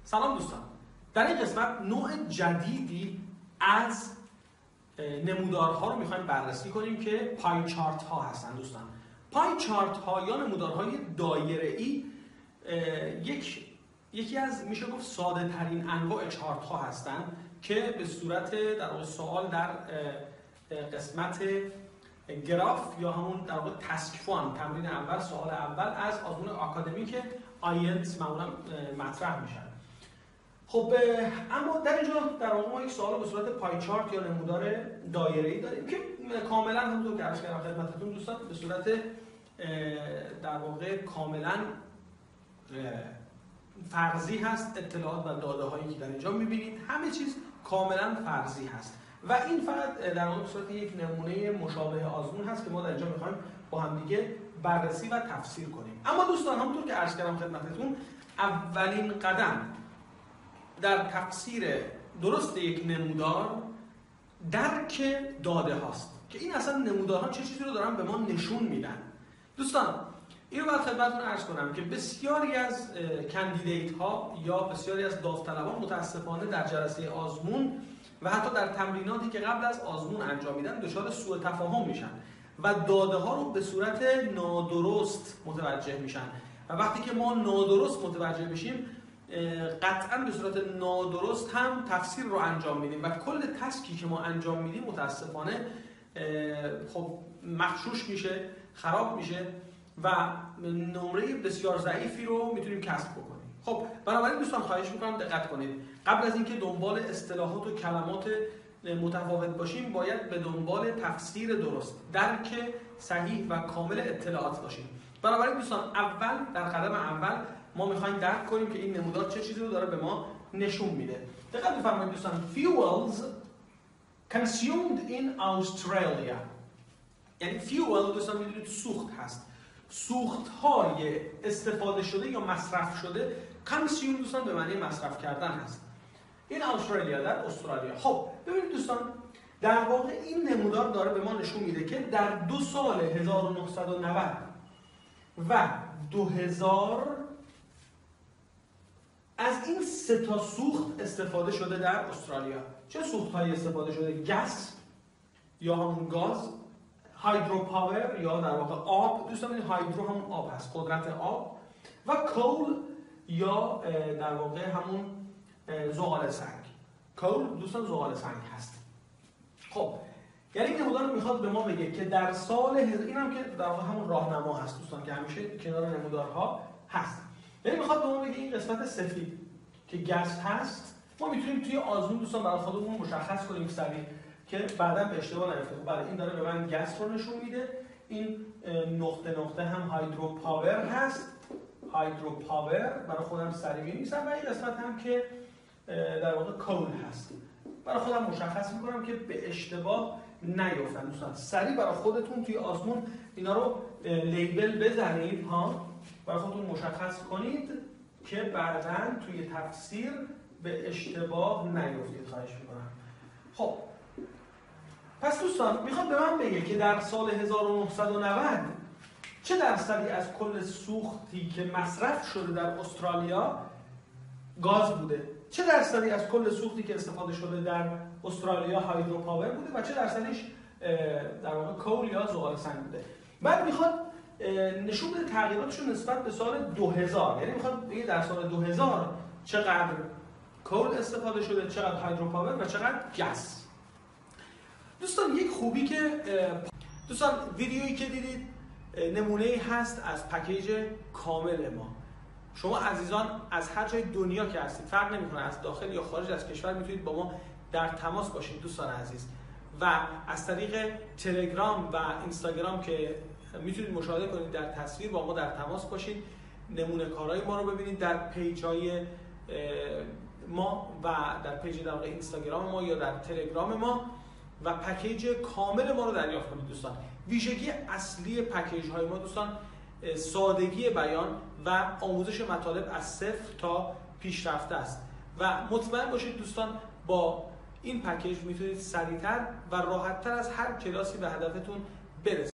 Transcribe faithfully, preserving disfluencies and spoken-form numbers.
سلام دوستان، در این قسمت نوع جدیدی از نمودارها رو میخوایم بررسی کنیم که پای چارت ها هستن. دوستان پای چارت ها یا نمودارهای دایره‌ای یک یکی از میشه گفت ساده ترین انواع چارت ها هستن که به صورت در واقع سوال در قسمت گراف یا همون در واقع تسک فان تمرین اول سوال اول از آزمون آکادمیک آینتس معمولا مطرح میشن. خب اما در اینجا در واقع ما یک سوال به صورت پای چارت یا نمودار دایره‌ای داریم که کاملا همونطور که عرض کردم خدمتتون دوستان به صورت در واقع کاملا فرضی هست. اطلاعات و داده هایی که در اینجا میبینید همه چیز کاملا فرضی هست و این فقط در واقع به صورت یک نمونه مشابه آزمون هست که ما در اینجا میخوایم با هم دیگه بررسی و تفسیر کنیم. اما دوستان همونطور که عرض کردم خدمتتون اولین قدم در تفسیر درست یک نمودار درک داده هاست که این اصلا نمودارها چه چیزی رو دارن به ما نشون میدن. دوستان این رو باید خدمتتون عرض کنم که بسیاری از کندیدیت ها یا بسیاری از داوطلبان متاسفانه در جلسه آزمون و حتی در تمریناتی که قبل از آزمون انجام میدن دچار سوء تفاهم میشن و داده ها رو به صورت نادرست متوجه میشن و وقتی که ما نادرست متوجه بشیم قطعا به صورت نادرست هم تفسیر رو انجام میدیم و کل تسکی که ما انجام میدیم متاسفانه خب مغشوش میشه، خراب میشه و نمره بسیار ضعیفی رو میتونیم کسب بکنیم. خب بنابراین دوستان خواهش میکنم دقت کنید. قبل از اینکه دنبال اصطلاحات و کلمات متفاوت باشیم باید به دنبال تفسیر درست، درک صحیح و کامل اطلاعات باشیم. بنابراین دوستان اول در قدم اول ما میخوایم درک کنیم که این نمودار چه چیزی رو داره به ما نشون میده. دقت بفرمایید دوستان fuels consumed in Australia، یعنی fuel دوستان میدونید سوخت هست. سوخت های استفاده شده یا مصرف شده consume دوستان به معنی مصرف کردن هست. این استرالیا در استرالیا. خب ببینید دوستان در واقع این نمودار داره به ما نشون میده که در دو سال هزار و نهصد و نود و دو هزار از این سه تا سوخت استفاده شده در استرالیا. چه سوخت هایی استفاده شده؟ گس یا همون گاز، هایدرو پاور یا در واقع آب. دوستان این هایدرو همون آب هست، قدرت آب، و کول یا در واقع همون زغال سنگ. کول دوستان زغال سنگ هست. خب یعنی این نمودار میخواد به ما بگه که در سال این هم که در واقع همون راهنما هست دوستان که همیشه کنار نمودارها هست. یعنی میخواد به ما بگه این قسمت سفید که گس هست ما میتونیم توی آزمون دوستان برای خودمون مشخص کنیم سریع که بعدا به اشتباه نیفته. بله این داره به من گس رو نشون میده. این نقطه نقطه هم هایدرو پاور هست. هایدرو پاور برای خودم سریع می‌نویسم و این قسمت هم که در واقع کول هست برای خودم مشخص میکنم که به اشتباه نیفتن. دوستان سریع برای خودتون توی آزمون اینا رو لیبل بزنید ها، برای خودتون مشخص کنید که بعداً توی تفسیر به اشتباه نیفتید. خواهش میکنم. خب پس دوستان میخواد به من بگه که در سال هزار و نهصد و نود چه درصدی از کل سوختی که مصرف شده در استرالیا گاز بوده، چه درصدی از کل سوختی که استفاده شده در استرالیا هایدرو پاور بوده و چه درصدیش در واقع کول یا زغال سنگ بوده. بعد میخواد نشون بده تغییراتش نسبت به سال دو هزار، یعنی میخواد بگه در سال دو هزار چقدر کول استفاده شده، چقدر هایدرو پاور و چقدر گس. دوستان یک خوبی که دوستان ویدیویی که دیدید نمونه‌ای هست از پکیج کامل ما. شما عزیزان از هر جای دنیا که هستید فرق نمی‌کنه از داخل یا خارج از کشور میتونید با ما در تماس باشید دوستان عزیز و از طریق تلگرام و اینستاگرام که میتونید مشاهده کنید در تصویر با ما در تماس باشید، نمونه کارهای ما رو ببینید در پیج‌های ما و در پیج در واقع اینستاگرام ما یا در تلگرام ما و پکیج کامل ما رو دریافت کنید. دوستان ویژگی اصلی پکیج های ما دوستان سادگی بیان و آموزش مطالب از صفر تا پیشرفته است و مطمئن باشید دوستان با این پکیج میتونید سریعتر و راحتتر از هر کلاسی به هدفتون برسید.